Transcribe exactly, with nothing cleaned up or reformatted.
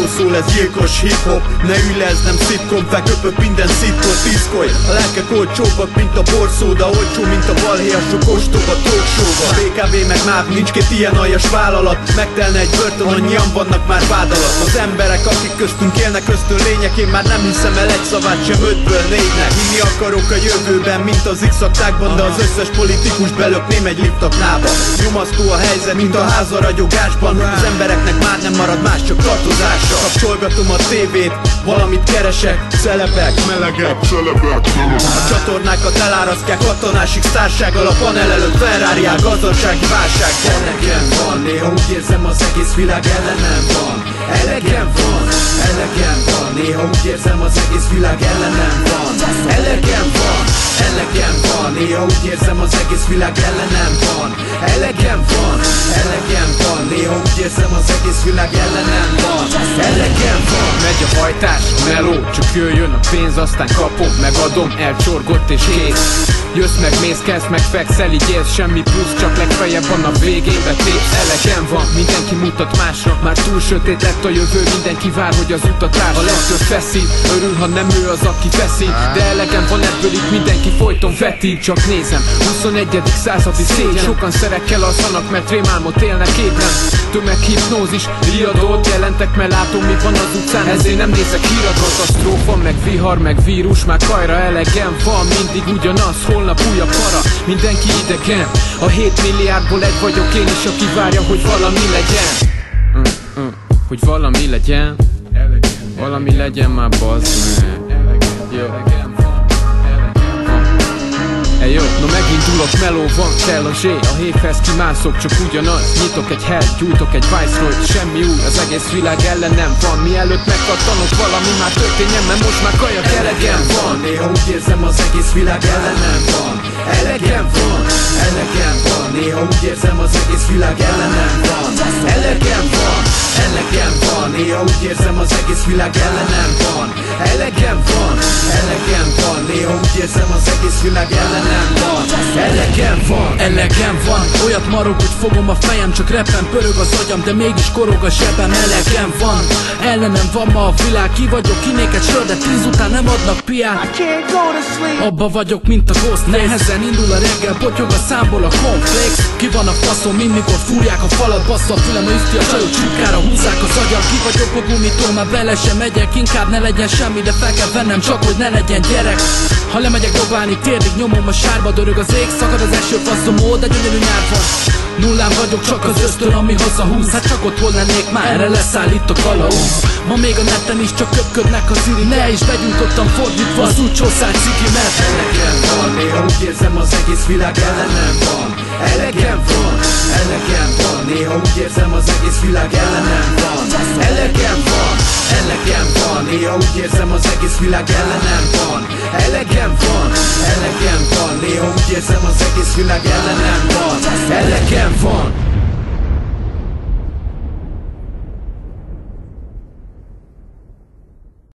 szól, ez gyilkos hip-hop. Ne ülj le, ez nem szitkom, felköpök minden szitkot, tiszkolj. A lelkek olcsóbbak, mint a borszóda, olcsó, mint a balhé, a sok ostoba talkshow-ba. bé ká vé meg máv, nincs két ilyen aljas vállalat. Megtelne egy börtön, annyian vannak már vád alatt. Az emberek, akik köztünk élnek, köztől lények. Én már nem hiszem el egy szavát sem ötből négynek. Hinni akarok a jövőben, mint az X-aktákban, de az összes politikus belökném egy liftaknába. Nyomasztó a helyzet, mint a házaragyogásban. Az embereknek már nem marad más, csak tartozásra. Kapcsolgatom a tévét, valamit keresek. Celebek, melegek, celebek, a csatornákat elárasztják katonásig sztársággal. A panel előtt Ferrari-ál, gazdasági válság. Elegem van, néha úgy érzem, az egész világ ellenem van. Elegem van, elegem van, néha úgy érzem, az egész világ ellenem van. Elegem van, elegem van, néha úgy érzem, az egész világ ellenem van. Elegem van, elegem van, néha úgy érzem, az egész világ ellenem van. Elegem van. Megy a hajtás, a meló, csak jöjjön a pénz, aztán kapom, megadom, elcsorgott és kész. Jössz meg, mész, kezd meg, fekszel, így érsz, semmi plusz, csak legfeljebb van a végén betépsz. Elegem van, mindenki mutat másra, már túl sötét lett a jövő, mindenki vár, hogy az utatás. A legtöbb feszít, örül, ha nem ő az, aki feszít. De elegem van ebből, itt mindenki folyton vetít. Csak nézem, huszonegyedik századi szégyen. Sokan szerekkel alszanak, mert rémálmot élnek ébren. Tömeghipnózis, riadót jelentek, mert látom, mi van az utcán, ezért nem nézek híradót. Katasztrófa, meg vihar, meg vírus, már kajra elegem van, mindig ugyanaz, holnap újabb para, mindenki idegen. A hét milliárdból egy vagyok én is, aki várja, hogy valami legyen. mm, mm, Hogy valami legyen, valami legyen már, bazd meg. Jó. Hey, jó, no megindulok, meló van, kell a zsé. A hévhez kimászok, csak ugyanaz. Nyitok egy hell, gyújtok egy Viceroy-t. Semmi új, az egész világ ellenem van. Mielőtt megkattanok, valami már történjen, mert most már kajak elegem van. Néha úgy érzem, az egész világ ellenem van. Elegem van, elegem van. Néha úgy érzem, az egész világ ellenem van. Elegem van, elegem van. Néha úgy érzem, az egész világ ellenem van. Elegem van, elegem van. Néha úgy érzem, az egész világ ellenem van. Elegem van, elegem van. Olyat marok, hogy fogom a fejem, csak reppen pörög az agyam, de mégis korog a zsebem. Elegem van, ellenem van ma a világ. Ki vagyok, kinék egy sör, de tíz után nem adnak piát. Abba vagyok, mint a Ghost. Nehezen indul a reggel, potyog a számból a cornflakes. Ki van a faszom, mind mikor fúrják a falat. Bassza a fülem, a üszti a csajok csukkára, húzzák az agyam. Ki vagyok a gumitól, már bele sem megyek. Inkább ne legyen semmi, de fel kell vennem, csak hogy ne legyen gyerek. Ha lemegyek dobálni, térdig nyomom a sárba. Dörög az ég, szakad az eső, faszom, ó, de gyönyörű nyár van. Nullán vagyok, csak az ösztön, ami hazahúz. Hát csak ott hol lennék már, erre leszállít a kalauz. Ma még a neten is csak köpködnek az iri. Ne is begyújtottam fordítva az úgycsószár ciki, mert elegem van, néha úgy érzem, az egész világ ellenem van. Elegem van, elegem van, néha úgy érzem, az egész világ ellenem van. Elegem van, elegem van, néha úgy érzem, az egész világ ellenem van. Elegem van, elegem van, néha úgy érzem, az egész világ ellenem van. Elegem van.